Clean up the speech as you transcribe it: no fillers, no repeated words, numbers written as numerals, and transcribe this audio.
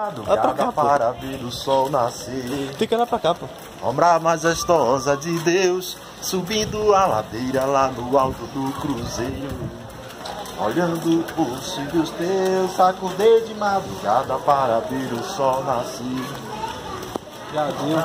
Madrugada para ver o sol nascer. Tem que olhar pra cá, pô. Sombra majestosa de Deus, subindo a ladeira lá no alto do cruzeiro. Olhando os filhos teus, acordei de madrugada para ver o sol nascer.